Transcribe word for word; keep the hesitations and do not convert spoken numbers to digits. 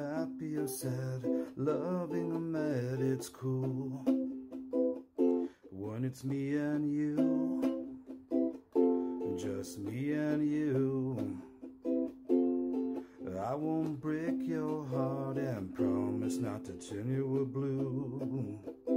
happy or sad, loving or mad, it's cool. When it's me and you, just me and you, I won't break your heart and promise not to turn you blue.